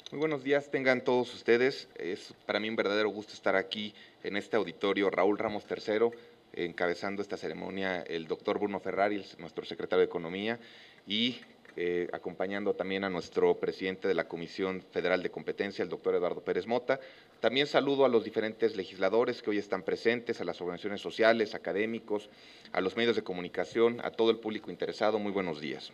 Muy buenos días, tengan todos ustedes. Es para mí un verdadero gusto estar aquí en este auditorio Raúl Ramos III, encabezando esta ceremonia el doctor Bruno Ferrari, nuestro secretario de Economía, y acompañando también a nuestro presidente de la Comisión Federal de Competencia, el doctor Eduardo Pérez Mota. También saludo a los diferentes legisladores que hoy están presentes, a las organizaciones sociales, académicos, a los medios de comunicación, a todo el público interesado. Muy buenos días.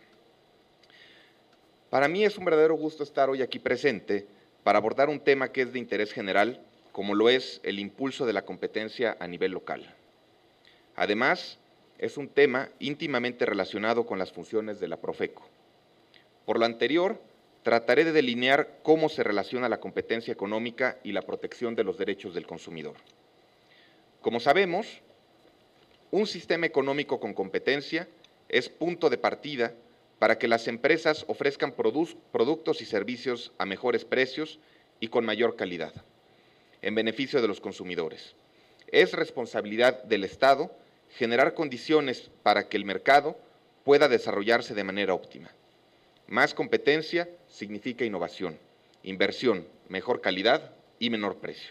Para mí es un verdadero gusto estar hoy aquí presente para abordar un tema que es de interés general, como lo es el impulso de la competencia a nivel local. Además, es un tema íntimamente relacionado con las funciones de la Profeco. Por lo anterior, trataré de delinear cómo se relaciona la competencia económica y la protección de los derechos del consumidor. Como sabemos, un sistema económico con competencia es punto de partida para que las empresas ofrezcan productos y servicios a mejores precios y con mayor calidad, en beneficio de los consumidores. Es responsabilidad del Estado generar condiciones para que el mercado pueda desarrollarse de manera óptima. Más competencia significa innovación, inversión, mejor calidad y menor precio.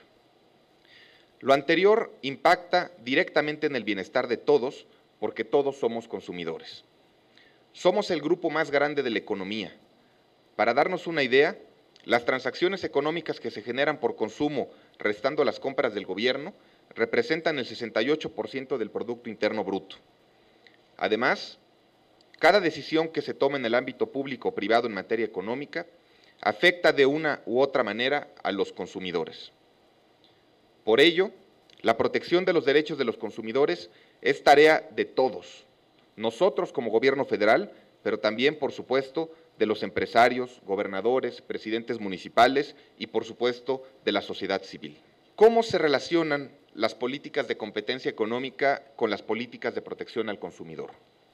Lo anterior impacta directamente en el bienestar de todos, porque todos somos consumidores. Somos el grupo más grande de la economía. Para darnos una idea, las transacciones económicas que se generan por consumo, restando las compras del gobierno, representan el 68% del Producto Interno Bruto. Además, cada decisión que se toma en el ámbito público o privado en materia económica afecta de una u otra manera a los consumidores. Por ello, la protección de los derechos de los consumidores es tarea de todos, nosotros como gobierno federal, pero también, por supuesto, de los empresarios, gobernadores, presidentes municipales y, por supuesto, de la sociedad civil. ¿Cómo se relacionan las políticas de competencia económica con las políticas de protección al consumidor?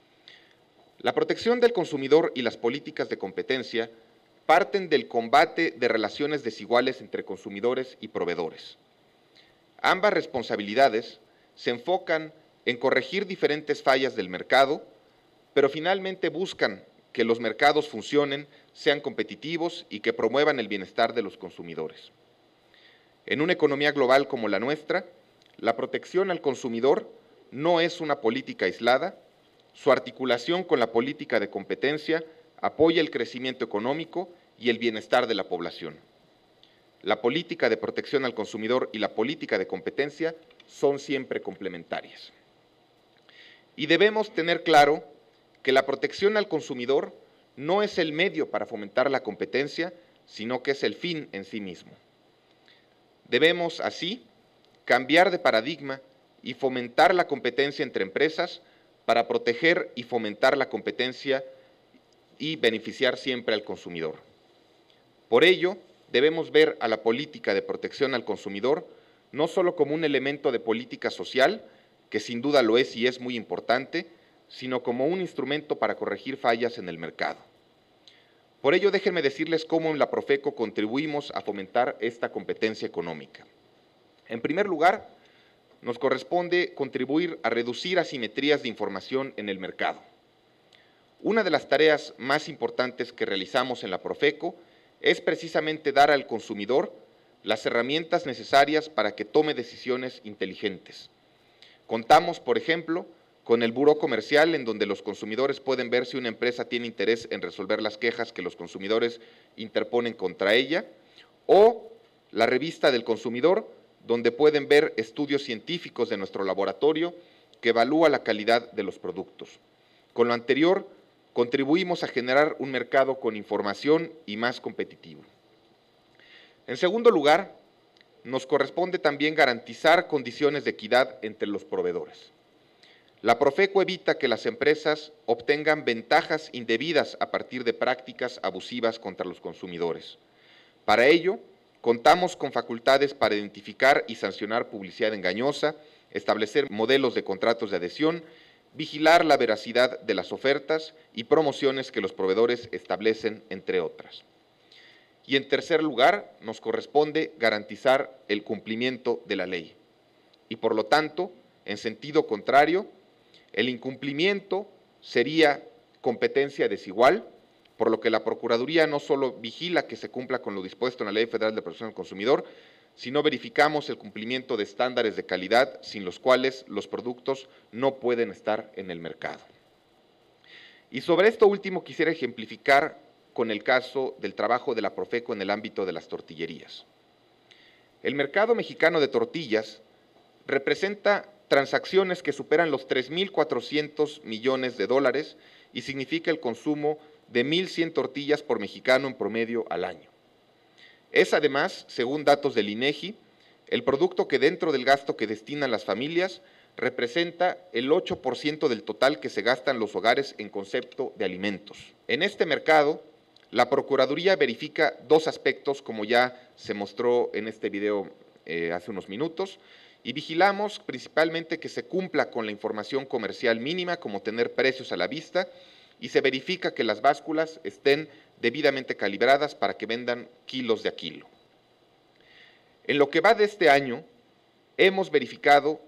La protección del consumidor y las políticas de competencia parten del combate de relaciones desiguales entre consumidores y proveedores. Ambas responsabilidades se enfocan en corregir diferentes fallas del mercado, pero finalmente buscan que los mercados funcionen, sean competitivos y que promuevan el bienestar de los consumidores. En una economía global como la nuestra, la protección al consumidor no es una política aislada, su articulación con la política de competencia apoya el crecimiento económico y el bienestar de la población. La política de protección al consumidor y la política de competencia son siempre complementarias. Y debemos tener claro que la protección al consumidor no es el medio para fomentar la competencia, sino que es el fin en sí mismo. Debemos, así, cambiar de paradigma y fomentar la competencia entre empresas para proteger y fomentar la competencia y beneficiar siempre al consumidor. Por ello, debemos ver a la política de protección al consumidor no solo como un elemento de política social, que sin duda lo es y es muy importante, sino como un instrumento para corregir fallas en el mercado. Por ello, déjenme decirles cómo en la Profeco contribuimos a fomentar esta competencia económica. En primer lugar, nos corresponde contribuir a reducir asimetrías de información en el mercado. Una de las tareas más importantes que realizamos en la Profeco es precisamente dar al consumidor las herramientas necesarias para que tome decisiones inteligentes. Contamos, por ejemplo, con el Buró Comercial, en donde los consumidores pueden ver si una empresa tiene interés en resolver las quejas que los consumidores interponen contra ella, o la Revista del Consumidor, donde pueden ver estudios científicos de nuestro laboratorio que evalúa la calidad de los productos. Con lo anterior, contribuimos a generar un mercado con información y más competitivo. En segundo lugar, nos corresponde también garantizar condiciones de equidad entre los proveedores. La Profeco evita que las empresas obtengan ventajas indebidas a partir de prácticas abusivas contra los consumidores. Para ello, contamos con facultades para identificar y sancionar publicidad engañosa, establecer modelos de contratos de adhesión, vigilar la veracidad de las ofertas y promociones que los proveedores establecen, entre otras. Y en tercer lugar, nos corresponde garantizar el cumplimiento de la ley. Y por lo tanto, en sentido contrario, el incumplimiento sería competencia desigual, por lo que la Procuraduría no solo vigila que se cumpla con lo dispuesto en la Ley Federal de Protección al Consumidor, sino verificamos el cumplimiento de estándares de calidad sin los cuales los productos no pueden estar en el mercado. Y sobre esto último quisiera ejemplificar con el caso del trabajo de la Profeco en el ámbito de las tortillerías. El mercado mexicano de tortillas representa transacciones que superan los 3.400 millones de dólares y significa el consumo de 1.100 tortillas por mexicano en promedio al año. Es además, según datos del INEGI, el producto que dentro del gasto que destinan las familias representa el 8% del total que se gastan los hogares en concepto de alimentos. En este mercado, la Procuraduría verifica dos aspectos, como ya se mostró en este video hace unos minutos, y vigilamos principalmente que se cumpla con la información comercial mínima, como tener precios a la vista, y se verifica que las básculas estén debidamente calibradas para que vendan kilos de a kilo. En lo que va de este año, hemos verificado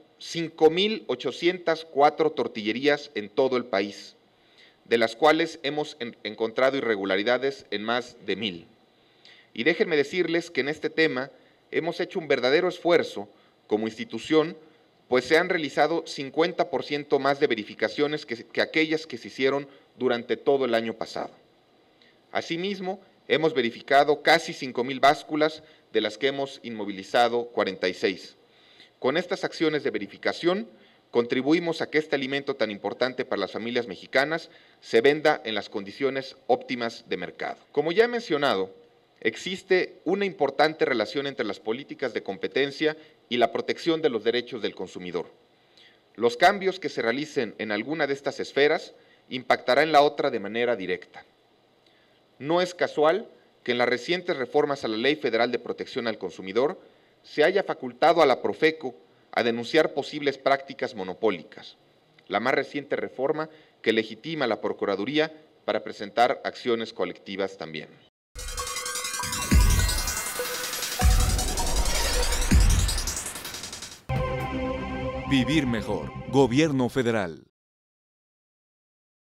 5.804 tortillerías en todo el país, de las cuales hemos encontrado irregularidades en más de 1,000. Y déjenme decirles que en este tema hemos hecho un verdadero esfuerzo como institución, pues se han realizado 50% más de verificaciones que aquellas que se hicieron durante todo el año pasado. Asimismo, hemos verificado casi 5,000 básculas, de las que hemos inmovilizado 46. Con estas acciones de verificación, contribuimos a que este alimento tan importante para las familias mexicanas se venda en las condiciones óptimas de mercado. Como ya he mencionado, existe una importante relación entre las políticas de competencia y la protección de los derechos del consumidor. Los cambios que se realicen en alguna de estas esferas impactará en la otra de manera directa. No es casual que en las recientes reformas a la Ley Federal de Protección al Consumidor se haya facultado a la Profeco a denunciar posibles prácticas monopólicas, la más reciente reforma que legitima a la Procuraduría para presentar acciones colectivas también. Vivir mejor. Gobierno Federal.